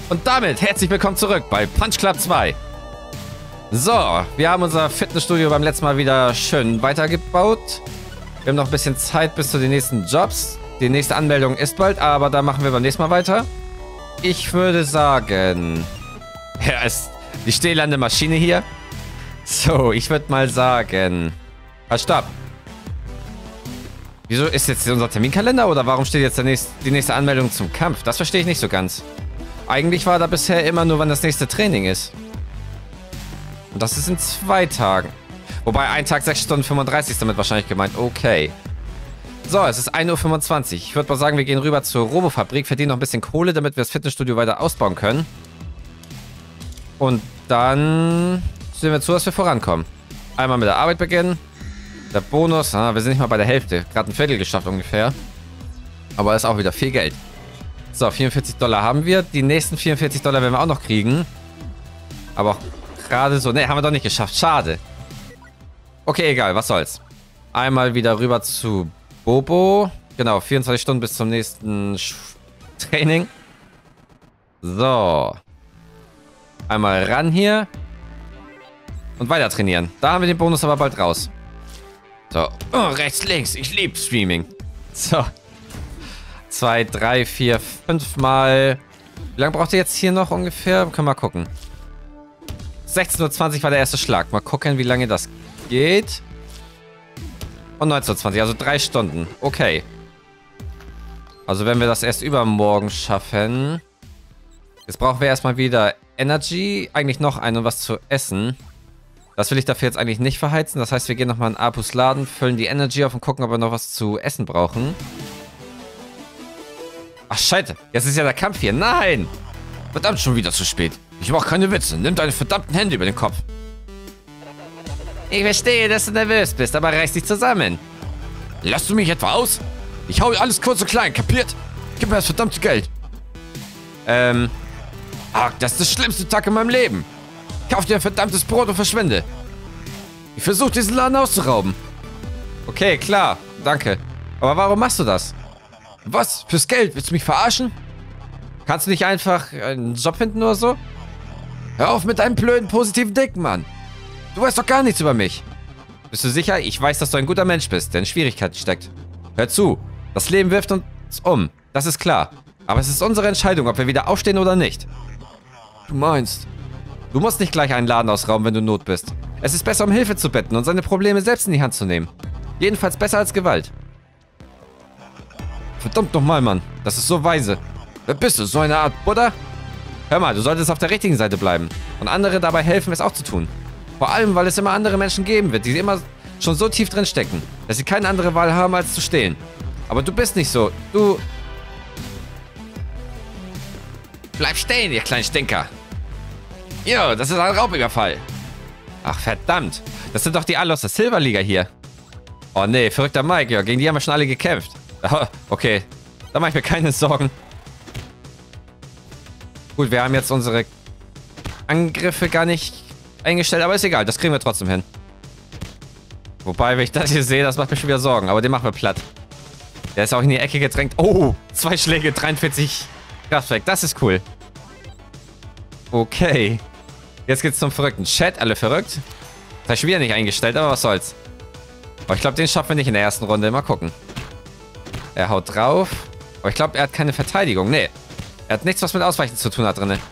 Und damit herzlich willkommen zurück bei Punch Club 2. So, wir haben unser Fitnessstudio beim letzten Mal wieder schön weitergebaut. Wir haben noch ein bisschen Zeit bis zu den nächsten Jobs. Die nächste Anmeldung ist bald, aber da machen wir beim nächsten Mal weiter. Ich würde sagen... Ja, ist die stillende Maschine hier. So, ich würde mal sagen... Halt, stopp. Wieso ist jetzt unser Terminkalender oder warum steht jetzt die nächste Anmeldung zum Kampf? Das verstehe ich nicht so ganz. Eigentlich war da bisher immer nur, wann das nächste Training ist. Und das ist in 2 Tagen. Wobei, ein Tag 6 Stunden 35 ist damit wahrscheinlich gemeint. Okay. So, es ist 1:25 Uhr. Ich würde mal sagen, wir gehen rüber zur Robofabrik, verdienen noch ein bisschen Kohle, damit wir das Fitnessstudio weiter ausbauen können. Und dann sehen wir zu, dass wir vorankommen. Einmal mit der Arbeit beginnen. Der Bonus, wir sind nicht mal bei der Hälfte. Gerade ein Viertel geschafft ungefähr. Aber ist auch wieder viel Geld. So, $44 haben wir. Die nächsten $44 werden wir auch noch kriegen. Aber auch gerade so... Ne, haben wir doch nicht geschafft. Schade. Okay, egal. Was soll's. Einmal wieder rüber zu Bobo. Genau, 24 Stunden bis zum nächsten Training. So. Einmal ran hier. Und weiter trainieren. Da haben wir den Bonus aber bald raus. So. Oh, rechts, links. Ich liebe Streaming. So. 2, 3, 4, 5 Mal. Wie lange braucht ihr jetzt hier noch ungefähr? Können wir mal gucken. 16:20 Uhr war der erste Schlag. Mal gucken, wie lange das geht. Und 19:20 Uhr, also 3 Stunden. Okay. Also wenn wir das erst übermorgen schaffen. Jetzt brauchen wir erstmal wieder Energy. Eigentlich noch einen und was zu essen. Das will ich dafür jetzt eigentlich nicht verheizen. Das heißt, wir gehen nochmal in Apus Laden, füllen die Energy auf und gucken, ob wir noch was zu essen brauchen. Ach, Scheiße. Jetzt ist ja der Kampf hier. Nein! Verdammt, schon wieder zu spät. Ich mach keine Witze. Nimm deine verdammten Hände über den Kopf. Ich verstehe, dass du nervös bist, aber reiß dich zusammen. Lässt du mich etwa aus? Ich hau alles kurz und klein, kapiert? Gib mir das verdammte Geld. Ach, das ist der schlimmste Tag in meinem Leben. Kauf dir ein verdammtes Brot und verschwinde. Ich versuche, diesen Laden auszurauben. Okay, klar. Danke. Aber warum machst du das? Was? Fürs Geld? Willst du mich verarschen? Kannst du nicht einfach einen Job finden oder so? Hör auf mit deinem blöden, positiven Dicken, Mann. Du weißt doch gar nichts über mich. Bist du sicher? Ich weiß, dass du ein guter Mensch bist, der in Schwierigkeiten steckt. Hör zu. Das Leben wirft uns um. Das ist klar. Aber es ist unsere Entscheidung, ob wir wieder aufstehen oder nicht. Du meinst... Du musst nicht gleich einen Laden ausrauben, wenn du in Not bist. Es ist besser, um Hilfe zu bitten und seine Probleme selbst in die Hand zu nehmen. Jedenfalls besser als Gewalt. Verdammt nochmal, Mann. Das ist so weise. Wer bist du? So eine Art Buddha? Hör mal, du solltest auf der richtigen Seite bleiben. Und andere dabei helfen, es auch zu tun. Vor allem, weil es immer andere Menschen geben wird, die immer schon so tief drin stecken, dass sie keine andere Wahl haben, als zu stehlen. Aber du bist nicht so. Du... Bleib stehen, ihr kleinen Stinker. Jo, das ist ein Raubüberfall. Ach, verdammt. Das sind doch die alle aus der Silberliga hier. Oh, nee, verrückter Mike. Ja, gegen die haben wir schon alle gekämpft. Oh, okay. Da mache ich mir keine Sorgen. Gut, wir haben jetzt unsere Angriffe gar nicht eingestellt, aber ist egal. Das kriegen wir trotzdem hin. Wobei, wenn ich das hier sehe, das macht mir schon wieder Sorgen. Aber den machen wir platt. Der ist auch in die Ecke gedrängt. Oh, 2 Schläge, 43 Kraftwerk. Das ist cool. Okay. Jetzt geht's zum verrückten Chat. Alle verrückt. Das habe ich schon wieder nicht eingestellt, aber was soll's. Aber ich glaube, den schaffen wir nicht in der ersten Runde. Mal gucken. Er haut drauf. Aber ich glaube, er hat keine Verteidigung. Nee. Er hat nichts, was mit Ausweichen zu tun hat drin.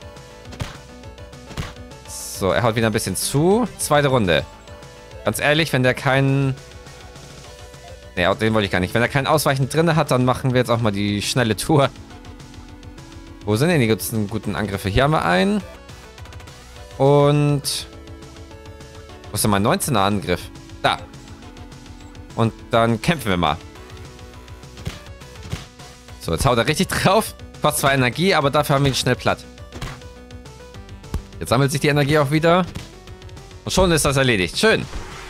So, er haut wieder ein bisschen zu. 2. Runde. Ganz ehrlich, wenn der keinen... Nee, den wollte ich gar nicht. Wenn er kein Ausweichen drin hat, dann machen wir jetzt auch mal die schnelle Tour. Wo sind denn die guten Angriffe? Hier haben wir einen. Und... Wo ist denn mein 19er Angriff? Da. Und dann kämpfen wir mal. So, jetzt haut er richtig drauf. Kostet zwar Energie, aber dafür haben wir ihn schnell platt. Jetzt sammelt sich die Energie auch wieder. Und schon ist das erledigt. Schön.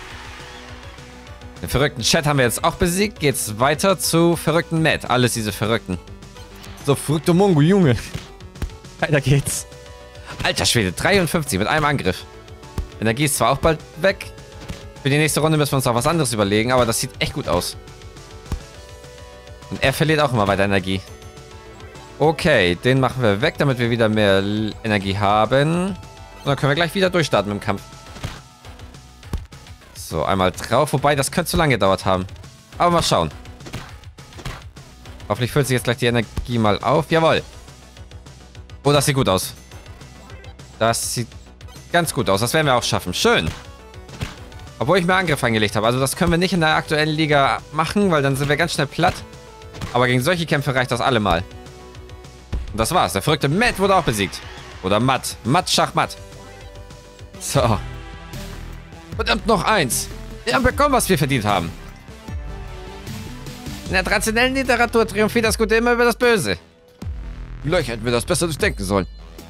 Den verrückten Chat haben wir jetzt auch besiegt. Geht's weiter zu verrückten Matt. Alles diese Verrückten. So, verrückter Mongo, Junge. Weiter geht's. Alter Schwede, 53 mit einem Angriff. Energie ist zwar auch bald weg. Für die nächste Runde müssen wir uns auch was anderes überlegen, aber das sieht echt gut aus. Und er verliert auch immer weiter Energie. Okay, den machen wir weg, damit wir wieder mehr Energie haben. Und dann können wir gleich wieder durchstarten mit dem Kampf. So, einmal drauf. Wobei, das könnte zu lange gedauert haben. Aber mal schauen. Hoffentlich füllt sich jetzt gleich die Energie mal auf. Jawohl. Oh, das sieht gut aus. Das sieht ganz gut aus. Das werden wir auch schaffen. Schön. Obwohl ich mir Angriff eingelegt habe. Also das können wir nicht in der aktuellen Liga machen, weil dann sind wir ganz schnell platt. Aber gegen solche Kämpfe reicht das allemal. Und das war's. Der verrückte Matt wurde auch besiegt. Oder Matt. Matt, Schachmatt. So. Verdammt, noch eins. Wir haben bekommen, was wir verdient haben. In der traditionellen Literatur triumphiert das Gute immer über das Böse. Vielleicht hätten wir das besser durchdenken sollen.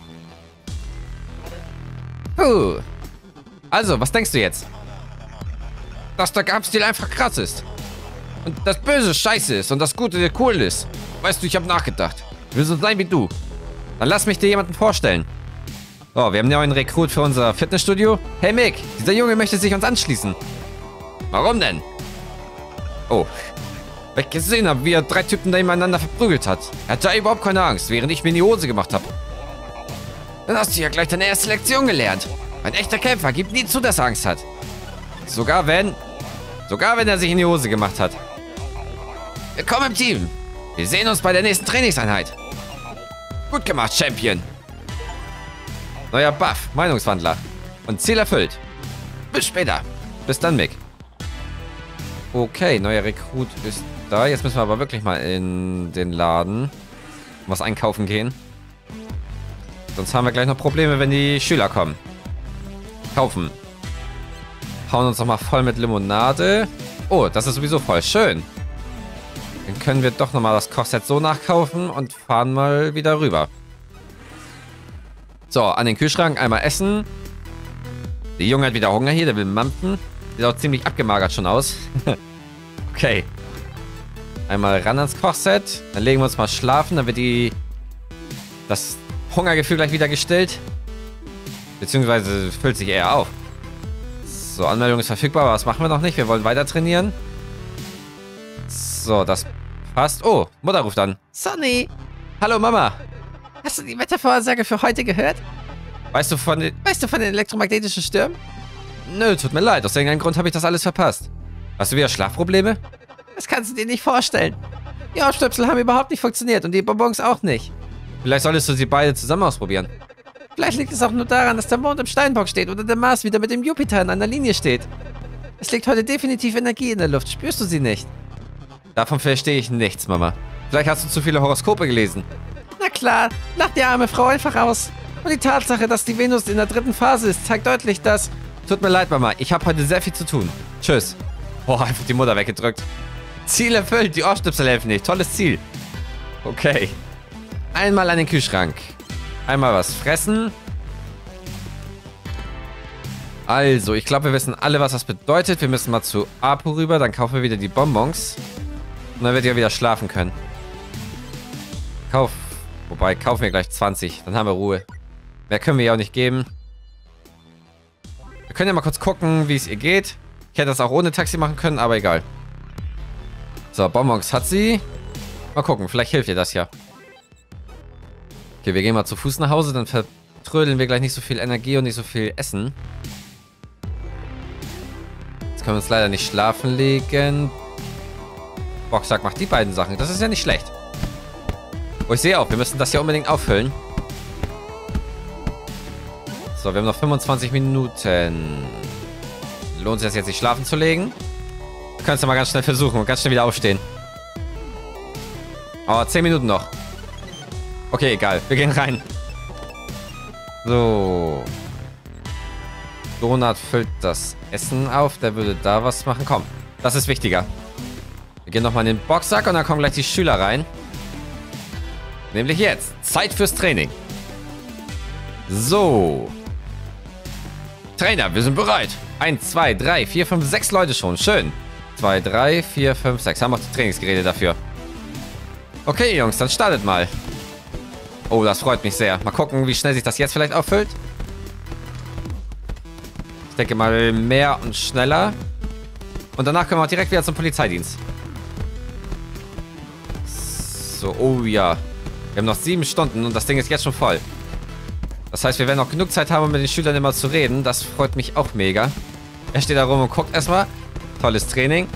Puh. Also, was denkst du jetzt? Dass der Kampfstil einfach krass ist. Und das Böse scheiße ist und das Gute cool ist. Weißt du, ich habe nachgedacht. Ich will so sein wie du. Dann lass mich dir jemanden vorstellen. Oh, wir haben ja einen Rekrut für unser Fitnessstudio. Hey Mick, dieser Junge möchte sich uns anschließen. Warum denn? Oh. Weil ich gesehen habe, wie er 3 Typen nebeneinander verprügelt hat. Er hatte überhaupt keine Angst, während ich mir in die Hose gemacht habe. Dann hast du ja gleich deine erste Lektion gelernt. Ein echter Kämpfer gibt nie zu, dass er Angst hat. Sogar wenn er sich in die Hose gemacht hat. Willkommen im Team. Wir sehen uns bei der nächsten Trainingseinheit. Gut gemacht, Champion. Neuer Buff, Meinungswandler. Und Ziel erfüllt. Bis später. Bis dann, Mick. Okay, neuer Rekrut ist da. Jetzt müssen wir aber wirklich mal in den Laden was einkaufen gehen. Sonst haben wir gleich noch Probleme, wenn die Schüler kommen. Kaufen. Hauen uns nochmal voll mit Limonade. Oh, das ist sowieso voll schön. Dann können wir doch nochmal das Kochset so nachkaufen und fahren mal wieder rüber. So, an den Kühlschrank einmal essen. Der Junge hat wieder Hunger hier, der will mampfen. Sieht auch ziemlich abgemagert schon aus. Okay. Einmal ran ans Kochset. Dann legen wir uns mal schlafen, dann wird das Hungergefühl gleich wieder gestillt. Beziehungsweise füllt sich eher auf. So, Anmeldung ist verfügbar, aber das machen wir noch nicht. Wir wollen weiter trainieren. So, das passt. Oh, Mutter ruft an. Sonny. Hallo, Mama. Hast du die Wettervorhersage für heute gehört? Weißt du von den elektromagnetischen Stürmen? Nö, tut mir leid. Aus irgendeinem Grund habe ich das alles verpasst. Hast du wieder Schlafprobleme? Das kannst du dir nicht vorstellen. Die Ohrstöpsel haben überhaupt nicht funktioniert und die Bonbons auch nicht. Vielleicht solltest du sie beide zusammen ausprobieren. Vielleicht liegt es auch nur daran, dass der Mond im Steinbock steht oder der Mars wieder mit dem Jupiter in einer Linie steht. Es liegt heute definitiv Energie in der Luft. Spürst du sie nicht? Davon verstehe ich nichts, Mama. Vielleicht hast du zu viele Horoskope gelesen. Na klar, lacht die arme Frau einfach aus. Und die Tatsache, dass die Venus in der 3. Phase ist, zeigt deutlich, dass... Tut mir leid, Mama. Ich habe heute sehr viel zu tun. Tschüss. Oh, einfach die Mutter weggedrückt. Ziel erfüllt. Die Ohrstöpsel helfen nicht. Tolles Ziel. Okay. Einmal an den Kühlschrank. Einmal was fressen. Also, ich glaube, wir wissen alle, was das bedeutet. Wir müssen mal zu Apu rüber. Dann kaufen wir wieder die Bonbons. Und dann wird ihr wieder schlafen können. Wobei, kaufen wir gleich 20. Dann haben wir Ruhe. Mehr können wir ja auch nicht geben. Wir können ja mal kurz gucken, wie es ihr geht. Ich hätte das auch ohne Taxi machen können, aber egal. So, Bonbons hat sie. Mal gucken, vielleicht hilft ihr das ja. Okay, wir gehen mal zu Fuß nach Hause. Dann vertrödeln wir gleich nicht so viel Energie und nicht so viel Essen. Jetzt können wir uns leider nicht schlafen legen. Boxsack macht die beiden Sachen. Das ist ja nicht schlecht. Oh, ich sehe auch, wir müssen das hier unbedingt auffüllen. So, wir haben noch 25 Minuten. Lohnt sich das jetzt, sich schlafen zu legen? Wir können es ja mal ganz schnell versuchen und ganz schnell wieder aufstehen. Aber 10 Minuten noch. Okay, egal. Wir gehen rein. So. Donut füllt das Essen auf. Der würde da was machen. Komm, das ist wichtiger. Wir gehen nochmal in den Boxsack und dann kommen gleich die Schüler rein. Nämlich jetzt. Zeit fürs Training. So. Trainer, wir sind bereit. 1, 2, 3, 4, 5, 6 Leute schon. Schön. 2, 3, 4, 5, 6. Haben auch die Trainingsgeräte dafür. Okay, Jungs, dann startet mal. Oh, das freut mich sehr. Mal gucken, wie schnell sich das jetzt vielleicht auffüllt. Ich denke mal mehr und schneller. Und danach können wir auch direkt wieder zum Polizeidienst. So, oh ja. Wir haben noch 7 Stunden und das Ding ist jetzt schon voll. Das heißt, wir werden noch genug Zeit haben, um mit den Schülern immer zu reden. Das freut mich auch mega. Er steht da rum und guckt erstmal. Tolles Training.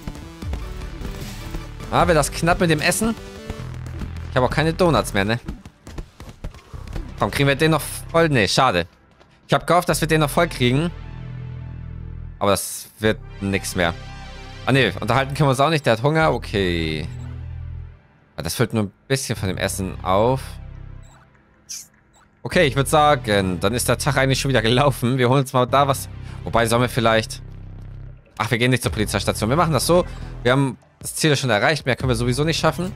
Ah, wird das knapp mit dem Essen? Ich habe auch keine Donuts mehr, ne? Komm, kriegen wir den noch voll? Ne, schade. Ich habe gehofft, dass wir den noch voll kriegen. Aber das wird nichts mehr. Ah, ne, unterhalten können wir uns auch nicht. Der hat Hunger. Okay. Das füllt nur ein bisschen von dem Essen auf. Okay, ich würde sagen, dann ist der Tag eigentlich schon wieder gelaufen. Wir holen uns mal da was. Wobei, sollen wir vielleicht... Ach, wir gehen nicht zur Polizeistation. Wir machen das so. Wir haben das Ziel schon erreicht. Mehr können wir sowieso nicht schaffen.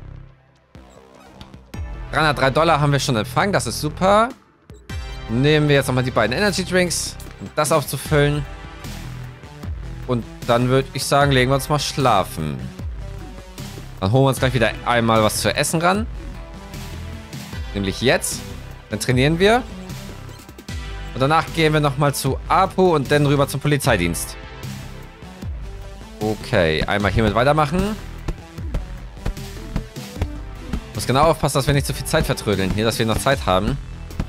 303 Dollar haben wir schon empfangen. Das ist super. Nehmen wir jetzt nochmal die beiden Energy Drinks, um das aufzufüllen. Und dann würde ich sagen, legen wir uns mal schlafen. Dann holen wir uns gleich wieder einmal was zu essen ran. Nämlich jetzt. Dann trainieren wir. Und danach gehen wir nochmal zu Apu und dann rüber zum Polizeidienst. Okay, einmal hiermit weitermachen. Muss genau aufpassen, dass wir nicht zu viel Zeit vertrödeln hier, dass wir noch Zeit haben.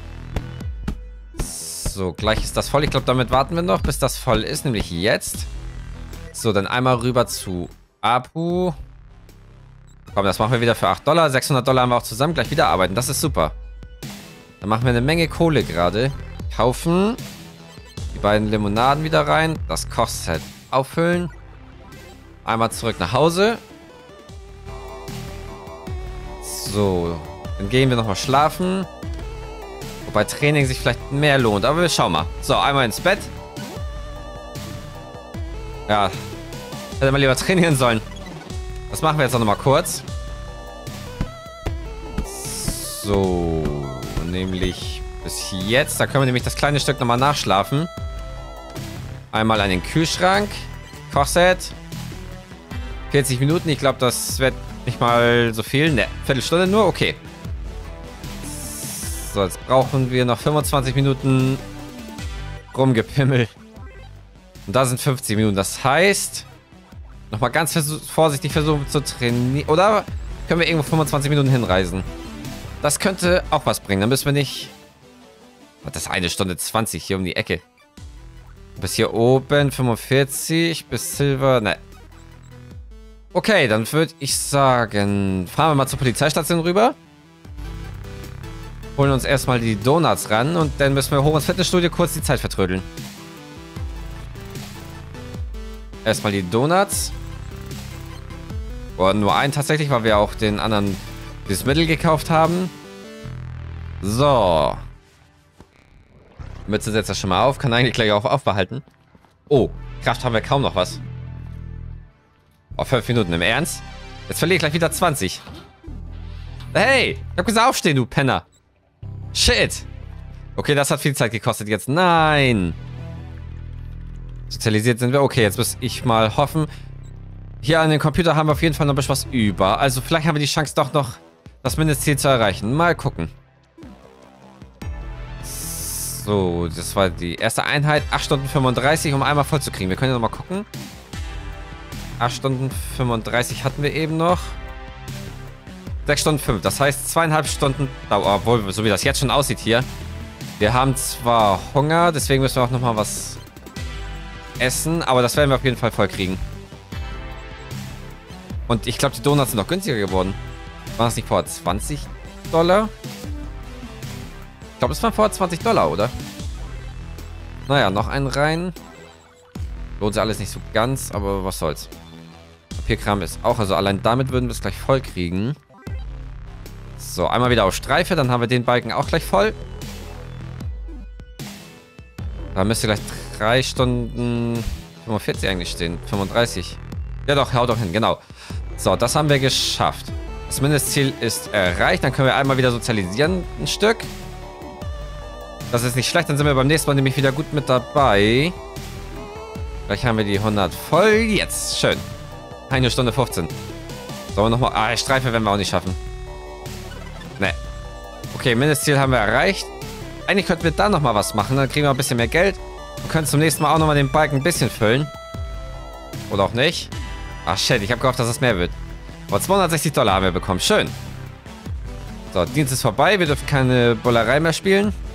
So, gleich ist das voll. Ich glaube, damit warten wir noch, bis das voll ist, nämlich jetzt. So, dann einmal rüber zu Apu. Komm, das machen wir wieder für 8 Dollar. 600 Dollar haben wir auch zusammen. Gleich wieder arbeiten. Das ist super. Dann machen wir eine Menge Kohle gerade. Kaufen. Die beiden Limonaden wieder rein. Das Kochset auffüllen. Einmal zurück nach Hause. So. Dann gehen wir nochmal schlafen. Wobei Training sich vielleicht mehr lohnt. Aber wir schauen mal. So, einmal ins Bett. Ja. Hätte man lieber trainieren sollen. Das machen wir jetzt auch nochmal kurz. So. Nämlich bis jetzt. Da können wir nämlich das kleine Stück nochmal nachschlafen. Einmal an den Kühlschrank. Kochset. 40 Minuten. Ich glaube, das wird nicht mal so viel. Ne, Viertelstunde nur. Okay. So, jetzt brauchen wir noch 25 Minuten rumgepimmelt. Und da sind 50 Minuten. Das heißt, nochmal ganz vorsichtig versuchen zu trainieren. Oder können wir irgendwo 25 Minuten hinreisen? Das könnte auch was bringen. Dann müssen wir nicht... Das ist 1 Stunde 20 hier um die Ecke. Bis hier oben 45. Bis Silver... Ne. Okay, dann würde ich sagen, fahren wir mal zur Polizeistation rüber. Holen uns erstmal die Donuts ran und dann müssen wir hoch ins Fitnessstudio kurz die Zeit vertrödeln. Erstmal die Donuts. Oder nur einen tatsächlich, weil wir auch den anderen dieses Mittel gekauft haben. So. Mütze setzt das schon mal auf. Kann eigentlich gleich auch aufbehalten. Oh, Kraft haben wir kaum noch was. Auf 5 Minuten, im Ernst? Jetzt verliere ich gleich wieder 20. Hey, ich hab gesagt aufstehen, du Penner. Shit. Okay, das hat viel Zeit gekostet jetzt. Nein. Sozialisiert sind wir. Okay, jetzt muss ich mal hoffen. Hier an dem Computer haben wir auf jeden Fall noch ein bisschen was über. Also vielleicht haben wir die Chance doch noch, das Mindestziel zu erreichen. Mal gucken. So, das war die erste Einheit. 8 Stunden 35, um einmal voll zu kriegen. Wir können ja noch mal gucken. 8 Stunden 35 hatten wir eben noch. 6 Stunden 5. Das heißt 2,5 Stunden Dauer. Obwohl, so wie das jetzt schon aussieht hier. Wir haben zwar Hunger, deswegen müssen wir auch nochmal was essen. Aber das werden wir auf jeden Fall voll kriegen. Und ich glaube, die Donuts sind noch günstiger geworden. War das nicht vorher 20 Dollar? Ich glaube, es waren vorher 20 Dollar, oder? Naja, noch einen rein. Lohnt sich alles nicht so ganz, aber was soll's. Papierkram ist auch, also allein damit würden wir es gleich voll kriegen. So, einmal wieder auf Streife, dann haben wir den Balken auch gleich voll. Da müsste gleich 3 Stunden 45 eigentlich stehen. 35. Ja doch, haut doch hin, genau. So, das haben wir geschafft. Das Mindestziel ist erreicht. Dann können wir einmal wieder sozialisieren, ein Stück. Das ist nicht schlecht, dann sind wir beim nächsten Mal nämlich wieder gut mit dabei. Gleich haben wir die 100 voll. Jetzt, schön. 1 Stunde 15. Sollen wir nochmal... Ah, Streife werden wir auch nicht schaffen. Ne. Okay, Mindestziel haben wir erreicht. Eigentlich könnten wir da nochmal was machen. Dann kriegen wir ein bisschen mehr Geld. Wir können zum nächsten Mal auch nochmal den Balken ein bisschen füllen. Oder auch nicht. Ach, shit. Ich habe gehofft, dass es mehr wird. Aber 260 Dollar haben wir bekommen. Schön. So, Dienst ist vorbei. Wir dürfen keine Bullerei mehr spielen.